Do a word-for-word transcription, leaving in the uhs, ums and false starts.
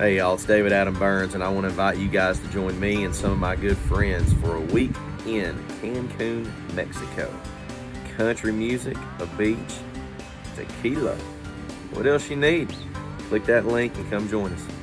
Hey y'all, it's David Adam Byrnes, and I want to invite you guys to join me and some of my good friends for a week in Cancun, Mexico. Country music, a beach, tequila. What else you need? Click that link and come join us.